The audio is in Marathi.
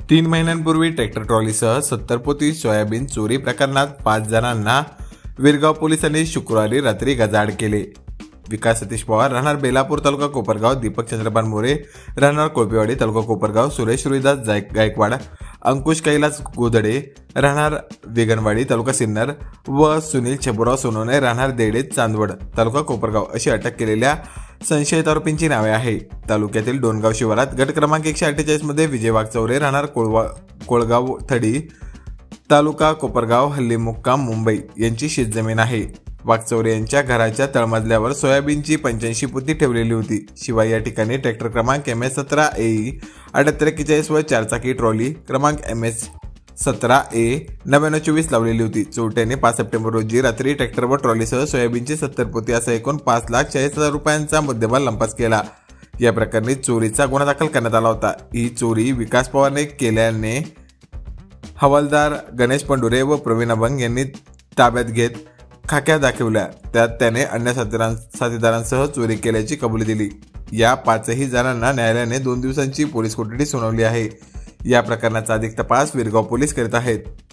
3 महिन्यांपूर्वी ट्रॅक्टर ट्रॉलीसह 70 पोती सोयाबीन चोरी प्रकरणात 5 जणांना विरगाव पोलिसांनी शुक्रवारी रात्री गजाआड केले। विकास सतीश पवार राहणार बेलापूर तालुका कोपरगाव, दीपक चंद्रपान मोरे राहणार कोळपेवाडी तालुका कोपरगाव, सुरेश रोहिदास गायकवाड, अंकुश कैलास गोदडे राहणार वेगनवाडी तालुका सिन्नर व सुनील छबुराव सोनवणे राहणार देडे चांदवड तालुका कोपरगाव अशी अटक केलेल्या संशयित आरोपींची नावे आहे। तालुक्यातील डोनगाव शिवारात गट क्रमांक 148 मध्ये विजय वाघचौरे राहणार कोळगाव थडी तालुका कोपरगाव हल्ली मुक्काम मुंबई यांची शेतजमीन आहे। वाघचौरे यांच्या घराच्या तळमजल्यावर सोयाबीनची 85 पोती ठेवलेली होती। शिवाय या ठिकाणी ट्रॅक्टर क्रमांक MS17AE 7841 व चारचाकी ट्रॉली क्रमांक MS17A 9924 लावलेली होती। चोरट्याने 5 सप्टेंबर रोजी रात्री ट्रॅक्टर व ट्रॉलीसह सोयाबीनची 70 पोती असा एकूण 5,40,000 रुपयांचा मुद्देमाल लंपास केला। या प्रकरणी चोरीचा गुन्हा दाखल करण्यात आला होता। ही चोरी विकास पवारने केल्याने हवालदार गणेश पंडुरे व प्रवीण अभंग यांनी ताब्यात घेत खाक्या दाखवल्या। त्यात त्याने अन्य साथीदारांसह चोरी केल्याची कबुली दिली। या 5ही जणांना न्यायालयाने 2 दिवसांची पोलीस कोठडी सुनावली आहे। या प्रकरणाचा अधिक तपास विरगाव पोलीस करीत आहेत।